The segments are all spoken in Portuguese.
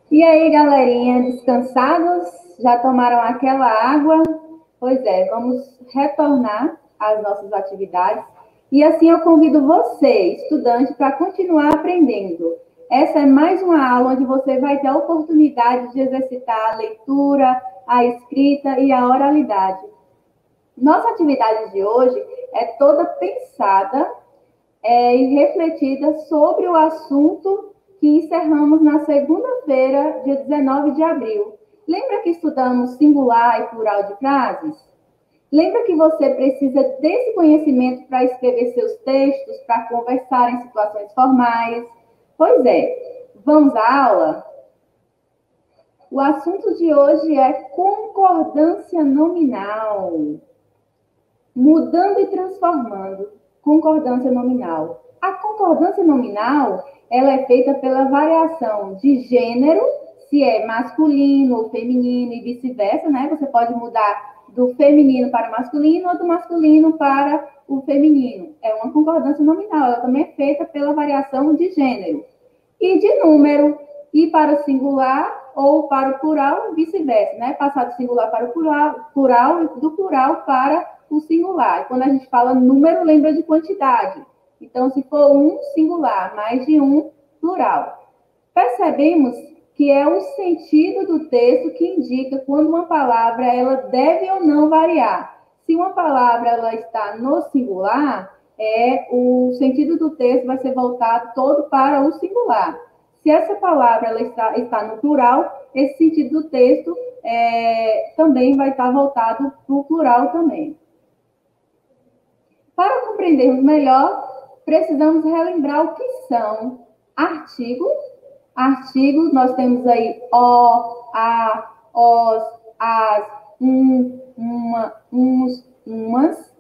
E aí, galerinha, descansados? Já tomaram aquela água? Pois é, vamos retornar às nossas atividades. E assim eu convido você, estudante, para continuar aprendendo. Essa é mais uma aula onde você vai ter a oportunidade de exercitar a leitura, a escrita e a oralidade. Nossa atividade de hoje é toda pensada e refletida sobre o assunto que encerramos na segunda-feira, dia 19 de abril. Lembra que estudamos singular e plural de frases? Lembra que você precisa desse conhecimento para escrever seus textos, para conversar em situações formais? Pois é, vamos à aula? O assunto de hoje é concordância nominal. Mudando e transformando. Concordância nominal. A concordância nominal, ela é feita pela variação de gênero, se é masculino ou feminino e vice-versa, né? Você pode mudar do feminino para o masculino ou do masculino para o feminino. É uma concordância nominal, ela também é feita pela variação de gênero. E de número, e para o singular ou para o plural, vice-versa, né? Passar do singular para o plural e do plural para o singular. Quando a gente fala número, lembra de quantidade. Então, se for um singular, mais de um plural. Percebemos que é o sentido do texto que indica quando uma palavra ela deve ou não variar. Se uma palavra ela está no singular, o sentido do texto vai ser voltado todo para o singular. Se essa palavra ela está no plural, esse sentido do texto também vai estar voltado para o plural também. Para compreendermos melhor, precisamos relembrar o que são artigo. Artigo, nós temos aí o, a, os, as, uma, uns, umas.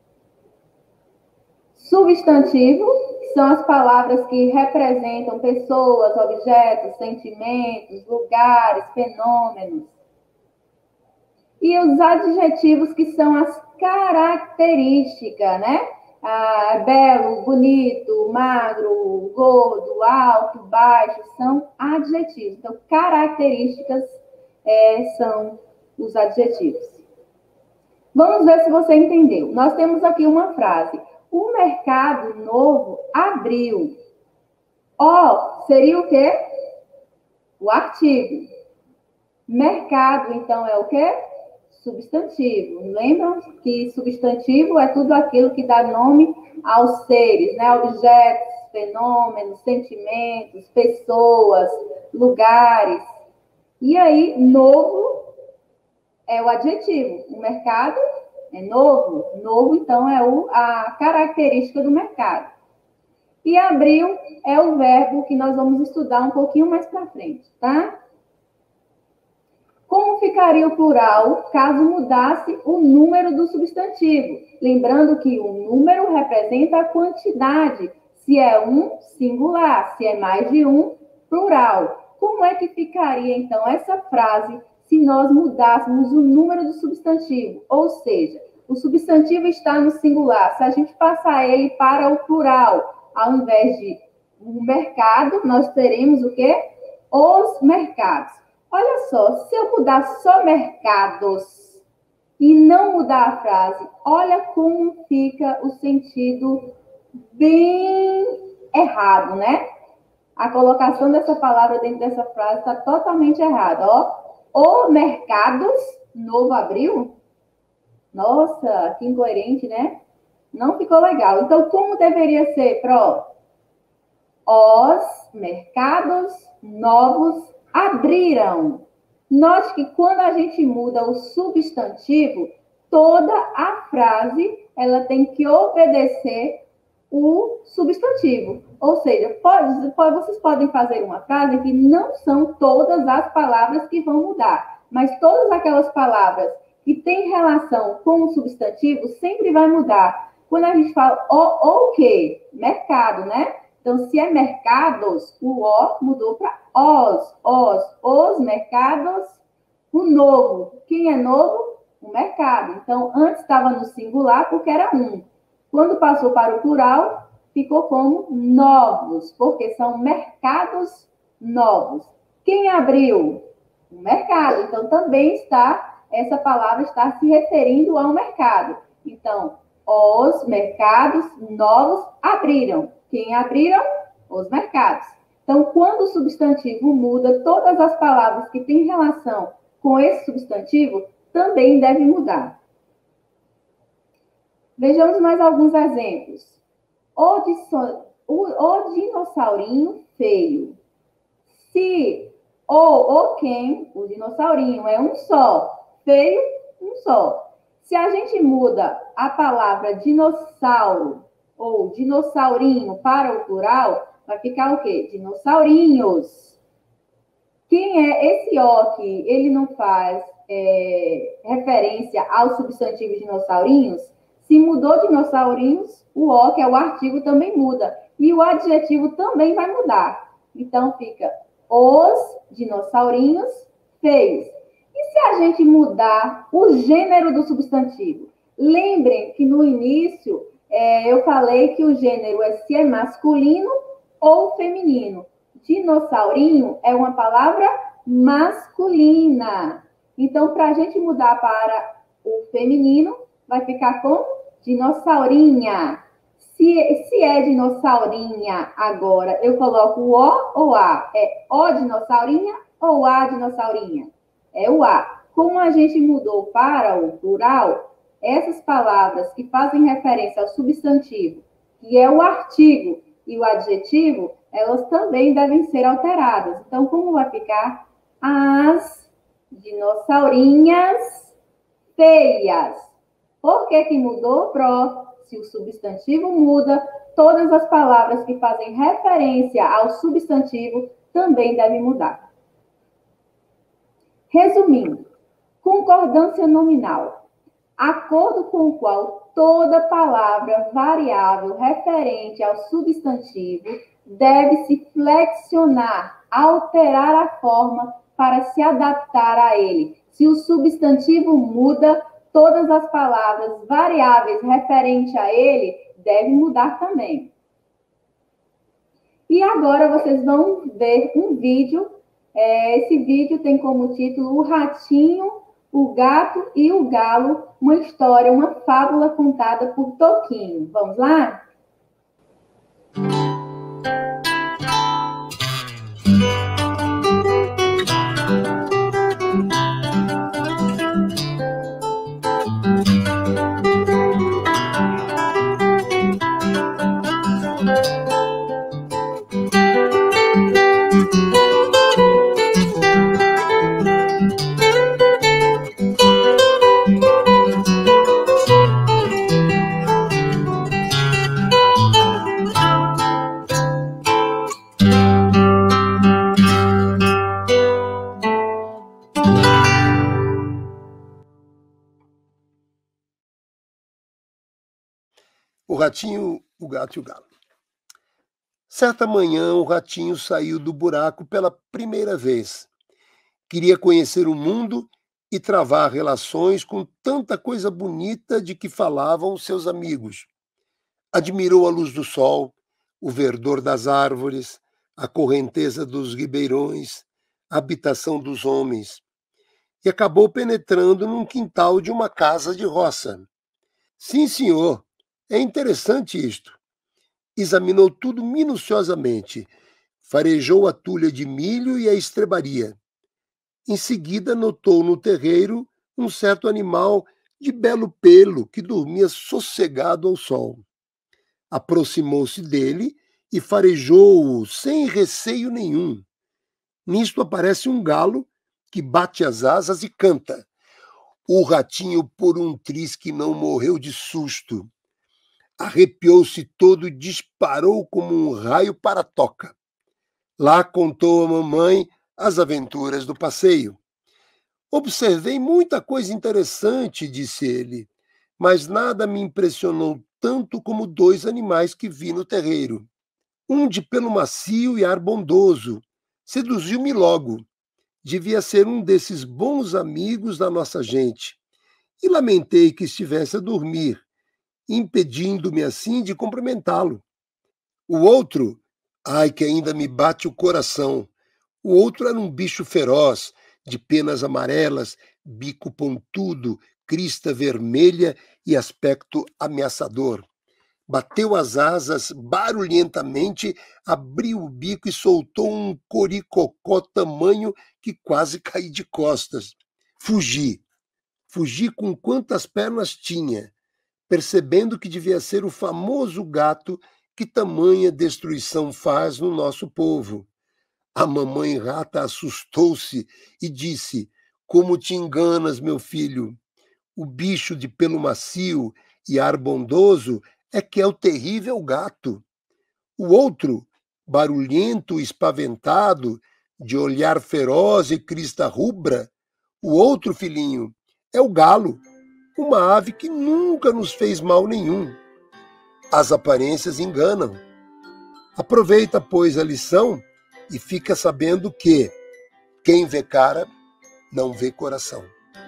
Substantivo, que são as palavras que representam pessoas, objetos, sentimentos, lugares, fenômenos. E os adjetivos, que são as características, né? Belo, bonito, magro, gordo, alto, baixo, são adjetivos. Então, características são os adjetivos. Vamos ver se você entendeu. Nós temos aqui uma frase. O mercado novo abriu. Seria o quê? O artigo. Mercado, então, é o quê? Substantivo. Lembram que substantivo é tudo aquilo que dá nome aos seres, né? Objetos, fenômenos, sentimentos, pessoas, lugares. E aí, novo é o adjetivo. O mercado é novo. Novo, então, é a característica do mercado. E abril é o verbo que nós vamos estudar um pouquinho mais para frente, tá? Como ficaria o plural caso mudasse o número do substantivo? Lembrando que o número representa a quantidade. Se é um, singular. Se é mais de um, plural. Como é que ficaria, então, essa frase se nós mudássemos o número do substantivo? Ou seja, o substantivo está no singular. Se a gente passar ele para o plural, ao invés de o mercado, nós teremos o quê? Os mercados. Olha só, se eu mudar só mercados e não mudar a frase, olha como fica o sentido bem errado, né? A colocação dessa palavra dentro dessa frase está totalmente errada, O mercados novo abriu? Nossa, que incoerente, né? Não ficou legal. Então, como deveria ser, Pro? Os mercados novos abriram. Note que quando a gente muda o substantivo, toda a frase ela tem que obedecer o substantivo. Ou seja, vocês podem fazer uma frase que não são todas as palavras que vão mudar, mas todas aquelas palavras que têm relação com o substantivo sempre vai mudar. Quando a gente fala o quê? Mercado, né? Então, se é mercados, o O mudou para os mercados, o novo. Quem é novo? O mercado. Então, antes estava no singular porque era um. Quando passou para o plural, ficou como novos, porque são mercados novos. Quem abriu? O mercado. Então, também essa palavra está se referindo ao mercado. Então, os mercados novos abriram. Quem abriram? Os mercados. Então, quando o substantivo muda, todas as palavras que têm relação com esse substantivo também devem mudar. Vejamos mais alguns exemplos. O dinossaurinho feio. Se ou quem, o dinossaurinho é um só, feio, um só. Se a gente muda a palavra dinossauro ou dinossaurinho para o plural, vai ficar o quê? Dinossaurinhos. Quem é esse O que ele não faz referência ao substantivo dinossaurinhos? Se mudou dinossaurinhos, o O, que é o artigo, também muda. E o adjetivo também vai mudar. Então, fica os dinossaurinhos feios. E se a gente mudar o gênero do substantivo? Lembrem que no início eu falei que o gênero é se é masculino ou feminino. Dinossaurinho é uma palavra masculina. Então, para a gente mudar para o feminino, vai ficar com dinossaurinha. Se é dinossaurinha agora, eu coloco o O ou A? É O dinossaurinha ou A dinossaurinha? É o A. Como a gente mudou para o plural, essas palavras que fazem referência ao substantivo, que é o artigo e o adjetivo, elas também devem ser alteradas. Então, como vai ficar? As dinossaurinhas feias. Por que mudou? Se o substantivo muda, todas as palavras que fazem referência ao substantivo também devem mudar. Resumindo, concordância nominal. Acordo com o qual toda palavra variável referente ao substantivo deve se flexionar, alterar a forma para se adaptar a ele. Se o substantivo muda, todas as palavras variáveis referentes a ele devem mudar também. E agora vocês vão ver um vídeo. Esse vídeo tem como título O Ratinho, o Gato e o Galo, uma história, uma fábula contada por Toquinho. Vamos lá? O Ratinho, o Gato e o Galo. Certa manhã, o Ratinho saiu do buraco pela primeira vez. Queria conhecer o mundo e travar relações com tanta coisa bonita de que falavam seus amigos. Admirou a luz do sol, o verdor das árvores, a correnteza dos ribeirões, a habitação dos homens. E acabou penetrando num quintal de uma casa de roça. Sim, senhor. É interessante isto. Examinou tudo minuciosamente. Farejou a tulha de milho e a estrebaria. Em seguida, notou no terreiro um certo animal de belo pelo que dormia sossegado ao sol. Aproximou-se dele e farejou-o sem receio nenhum. Nisto aparece um galo que bate as asas e canta. O Ratinho, por um triz que não morreu de susto, arrepiou-se todo e disparou como um raio para a toca. Lá contou à mamãe as aventuras do passeio. Observei muita coisa interessante, disse ele, mas nada me impressionou tanto como 2 animais que vi no terreiro. Um de pelo macio e ar bondoso. Seduziu-me logo. Devia ser um desses bons amigos da nossa gente. E lamentei que estivesse a dormir, impedindo-me assim de cumprimentá-lo. O outro, ai que ainda me bate o coração, O outro era um bicho feroz, de penas amarelas, bico pontudo, crista vermelha e aspecto ameaçador. Bateu as asas barulhentamente, abriu o bico e soltou um coricocó tamanho que quase caí de costas. Fugi. Fugi com quantas pernas tinha, percebendo que devia ser o famoso gato que tamanha destruição faz no nosso povo. A mamãe rata assustou-se e disse: Como te enganas, meu filho? O bicho de pelo macio e ar bondoso é que é o terrível gato. O outro, barulhento e espaventado, de olhar feroz e crista rubra, o outro, filhinho, é o galo, uma ave que nunca nos fez mal nenhum. As aparências enganam. Aproveita, pois, a lição e fica sabendo que quem vê cara não vê coração.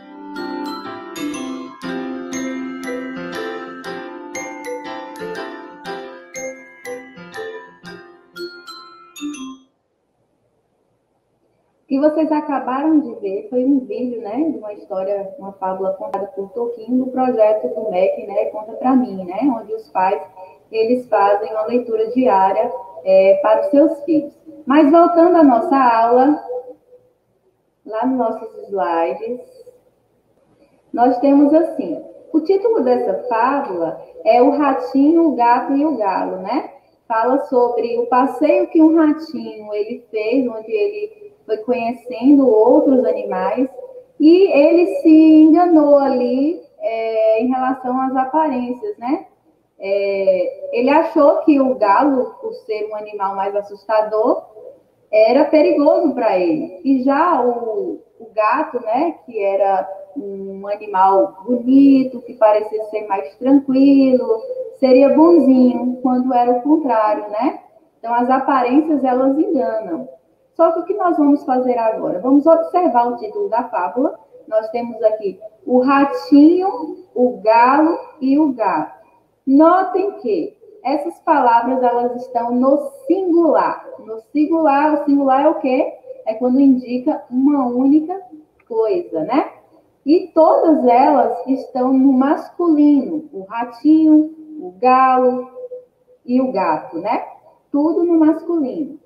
O que vocês acabaram de ver foi um vídeo, né, de uma história, uma fábula contada por Tolkien do projeto do MEC, né, Conta Pra Mim, né, onde os pais, eles fazem uma leitura diária para os seus filhos. Mas voltando à nossa aula, lá nos nossos slides, nós temos assim, o título dessa fábula é O Ratinho, o Gato e o Galo, né? Fala sobre o passeio que um ratinho ele fez, onde ele foi conhecendo outros animais e ele se enganou ali em relação às aparências, né? Ele achou que o galo, por ser um animal mais assustador, era perigoso para ele. E já o gato, né, que era um animal bonito, que parecia ser mais tranquilo, seria bonzinho, quando era o contrário, né? Então, as aparências, elas enganam. Só que o que nós vamos fazer agora? Vamos observar o título da fábula. Nós temos aqui o ratinho, o galo e o gato. Notem que essas palavras, elas estão no singular. No singular, o singular é o quê? É quando indica uma única coisa, né? E todas elas estão no masculino. O ratinho, o galo e o gato, né? Tudo no masculino.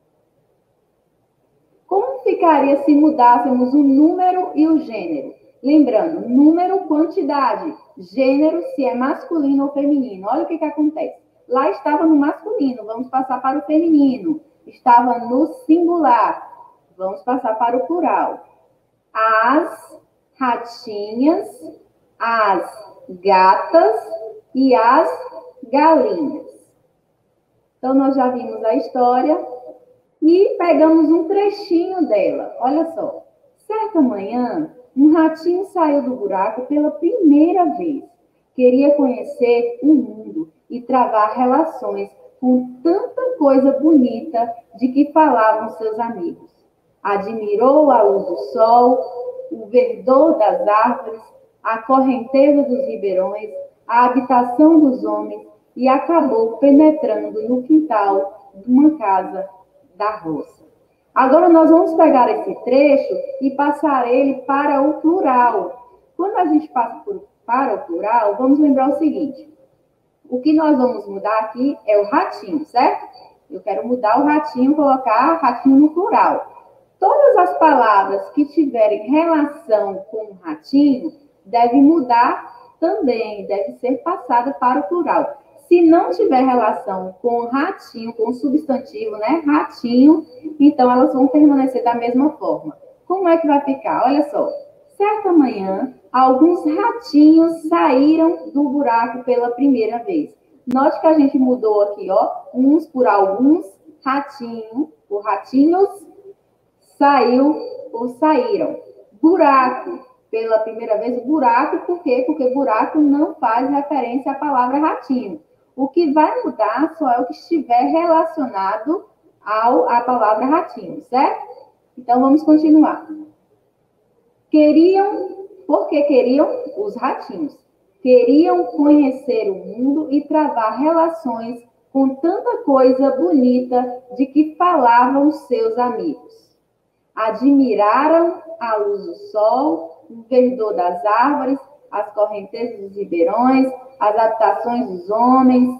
Como ficaria se mudássemos o número e o gênero? Lembrando, número, quantidade. Gênero, se é masculino ou feminino. Olha o que acontece. Lá estava no masculino, vamos passar para o feminino. Estava no singular, vamos passar para o plural. As ratinhas, as gatas e as galinhas. Então, nós já vimos a história e pegamos um trechinho dela. Olha só. Certa manhã, um ratinho saiu do buraco pela primeira vez. Queria conhecer o mundo e travar relações com tanta coisa bonita de que falavam seus amigos. Admirou a luz do sol, o verdor das árvores, a correnteza dos ribeirões, a habitação dos homens e acabou penetrando no quintal de uma casa da roça. Agora nós vamos pegar esse trecho e passar ele para o plural. Quando a gente passa para o plural, vamos lembrar o seguinte. O que nós vamos mudar aqui é o ratinho, certo? Eu quero mudar o ratinho, colocar ratinho no plural. Todas as palavras que tiverem relação com o ratinho devem mudar também, deve ser passada para o plural. Se não tiver relação com o ratinho, com o substantivo, né? Ratinho, então elas vão permanecer da mesma forma. Como é que vai ficar? Olha só. Certa manhã, alguns ratinhos saíram do buraco pela primeira vez. Note que a gente mudou aqui, ó, uns por alguns, ratinho, por ratinhos, saiu ou saíram. Buraco, pela primeira vez, buraco, por quê? Porque buraco não faz referência à palavra ratinho. O que vai mudar só é o que estiver relacionado à palavra ratinho, certo? Então, vamos continuar. Por que queriam? Os ratinhos. Queriam conhecer o mundo e travar relações com tanta coisa bonita de que falavam seus amigos. Admiraram a luz do sol, o verdor das árvores, as correntezas dos ribeirões, as habitações dos homens,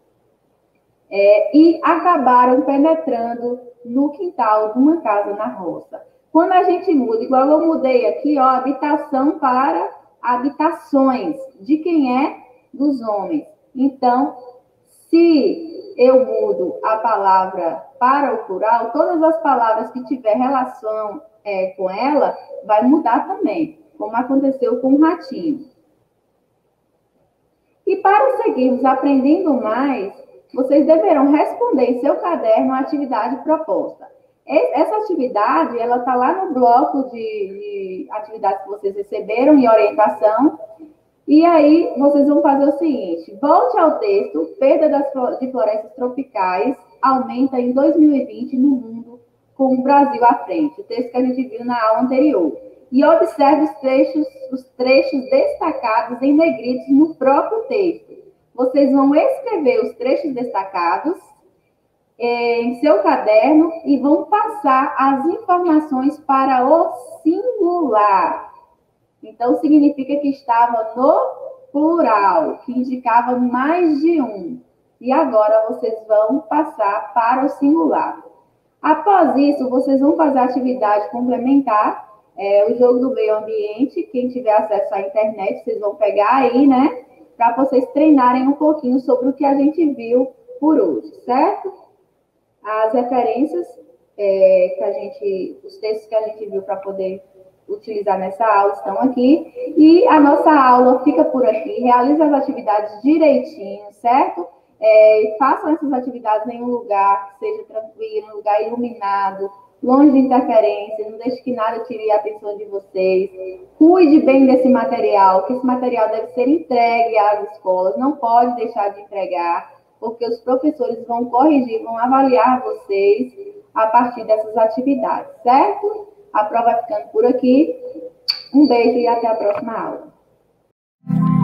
e acabaram penetrando no quintal de uma casa na roça. Quando a gente muda, igual eu mudei aqui, ó, habitação para habitações. De quem é? Dos homens. Então, se eu mudo a palavra para o plural, todas as palavras que tiver relação com ela, vai mudar também, como aconteceu com o ratinho. E para seguirmos aprendendo mais, vocês deverão responder em seu caderno a atividade proposta. Essa atividade, ela está lá no bloco de atividades que vocês receberam em orientação. E aí, vocês vão fazer o seguinte, volte ao texto, perda de florestas tropicais aumenta em 2020 no mundo com o Brasil à frente, o texto que a gente viu na aula anterior. E observe os trechos destacados em negritos no próprio texto. Vocês vão escrever os trechos destacados em seu caderno e vão passar as informações para o singular. Então, significa que estava no plural, que indicava mais de um. E agora vocês vão passar para o singular. Após isso, vocês vão fazer a atividade complementar, o jogo do meio ambiente. Quem tiver acesso à internet, vocês vão pegar aí, né? Para vocês treinarem um pouquinho sobre o que a gente viu por hoje, certo? As referências os textos que a gente viu para poder utilizar nessa aula estão aqui. E a nossa aula fica por aqui. Realize as atividades direitinho, certo? Façam essas atividades em um lugar que seja tranquilo, um lugar iluminado, longe de interferência, não deixe que nada tire a atenção de vocês. Cuide bem desse material, que esse material deve ser entregue às escolas, não pode deixar de entregar, porque os professores vão corrigir, vão avaliar vocês a partir dessas atividades, certo? A prova vai ficando por aqui. Um beijo e até a próxima aula.